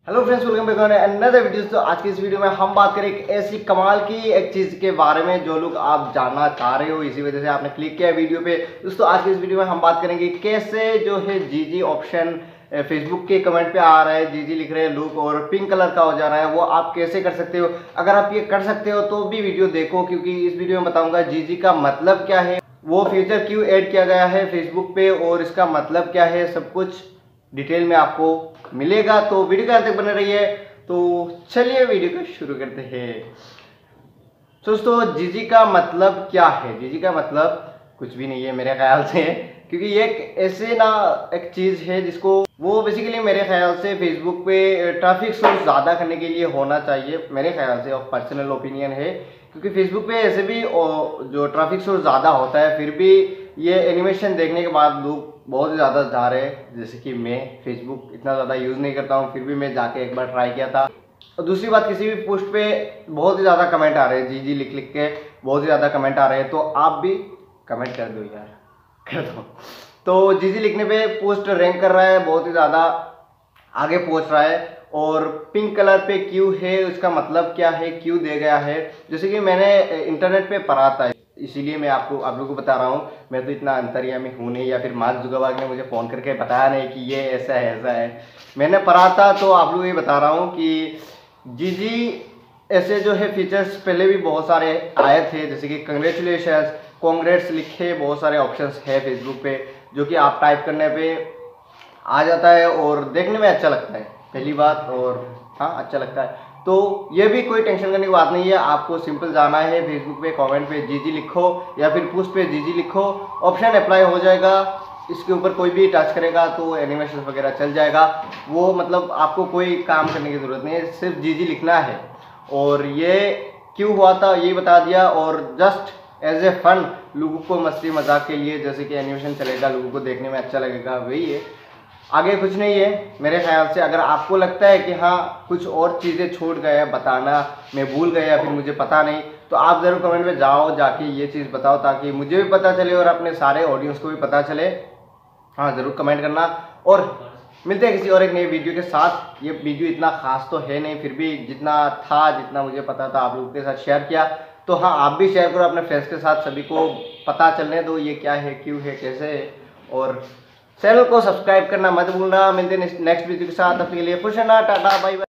Hello friends, welcome back on another video. तो आज की इस वीडियो में हम बात करें एक ऐसी कमाल की एक चीज़ के बारे में जो लोग आप जानना चाह रहे हो, इसी वजह से आपने क्लिक किया वीडियो पे। दोस्तों आज की इस वीडियो में हम बात करेंगे कैसे जो है जीजी ऑप्शन फेसबुक के कमेंट पे आ रहा है, जीजी लिख रहे हैं लुक और पिंक कलर का हो जा रहा है, वो आप कैसे कर सकते हो। अगर आप ये कर सकते हो तो भी वीडियो देखो, क्योंकि इस वीडियो में बताऊंगा जीजी का मतलब क्या है, वो फीचर क्यों ऐड किया गया है फेसबुक पे और इसका मतलब क्या है, सब कुछ डिटेल में आपको मिलेगा। तो वीडियो के अंत तक बने रहिए। तो चलिए वीडियो को शुरू करते हैं। दोस्तों जीजी का मतलब क्या है? जीजी का मतलब कुछ भी नहीं है मेरे ख्याल से, क्योंकि ये एक चीज है जिसको वो बेसिकली मेरे ख्याल से फेसबुक पे ट्रैफिक सोर्स ज़्यादा करने के लिए होना चाहिए, मेरे ख्याल से, और पर्सनल ओपिनियन है। क्योंकि फेसबुक पे ऐसे भी जो ट्रैफिक सोर्स ज़्यादा होता है, फिर भी ये एनिमेशन देखने के बाद लोग बहुत ज़्यादा जा रहे हैं। जैसे कि मैं फेसबुक इतना ज़्यादा यूज़ नहीं करता हूँ, फिर भी मैं जाके एक बार ट्राई किया था। और दूसरी बात, किसी भी पोस्ट पे बहुत ही ज़्यादा कमेंट आ रहे हैं, जी लिख लिख के बहुत ही ज़्यादा कमेंट आ रहे हैं। तो आप भी कमेंट कर दो यार, कर दो। तो जी लिखने पे पोस्ट रैंक कर रहा है, बहुत ही ज़्यादा आगे पहुंच रहा है। और पिंक कलर पे क्यों है, उसका मतलब क्या है, क्यों दे गया है, जैसे कि मैंने इंटरनेट पे पढ़ा था, इसीलिए मैं आप लोगों को बता रहा हूँ। मैं तो इतना अंतर्यामी हूँ नहीं, या फिर मार्क जुकरबर्ग ने मुझे फ़ोन करके बताया नहीं कि ये ऐसा है। मैंने पढ़ा था, तो आप लोगों को ये बता रहा हूँ कि जी ऐसे जो है फीचर्स पहले भी बहुत सारे आए थे, जैसे कि कंग्रेचुलेशंस, कॉन्ग्रेट्स लिखे बहुत सारे ऑप्शंस है फेसबुक पे, जो कि आप टाइप करने पे आ जाता है और देखने में अच्छा लगता है, पहली बात। और हाँ, अच्छा लगता है। तो ये भी कोई टेंशन करने की बात नहीं है, आपको सिंपल जाना है फेसबुक पे, कमेंट पे जीजी लिखो या फिर पोस्ट पे जीजी लिखो, ऑप्शन अप्लाई हो जाएगा। इसके ऊपर कोई भी टच करेगा तो एनिमेशन वगैरह चल जाएगा। वो मतलब आपको कोई काम करने की ज़रूरत नहीं है, सिर्फ जीजी लिखना है। और ये क्यों हुआ था ये बता दिया, और जस्ट एज ए फन, लोगों को मस्ती मजाक के लिए, जैसे कि एनिमेशन चलेगा, लोगों को देखने में अच्छा लगेगा, वही है, आगे कुछ नहीं है मेरे ख्याल से। अगर आपको लगता है कि हाँ कुछ और चीज़ें छूट गए हैं बताना, मैं भूल गया या फिर मुझे पता नहीं, तो आप ज़रूर कमेंट में जाओ, जाके ये चीज़ बताओ, ताकि मुझे भी पता चले और अपने सारे ऑडियंस को भी पता चले। हाँ, ज़रूर कमेंट करना। और मिलते हैं किसी और एक नई वीडियो के साथ। ये वीडियो इतना खास तो है नहीं, फिर भी जितना था, जितना मुझे पता था, आप लोगों के साथ शेयर किया। तो हाँ, आप भी शेयर करो अपने फ्रेंड्स के साथ, सभी को पता चलने दो ये क्या है, क्यों है, कैसे है। और चैनल को सब्सक्राइब करना मत भूलना। मिलते हैं नेक्स्ट वीडियो के साथ, तब तक के लिए खुश रहना, टाटा बाय बाय।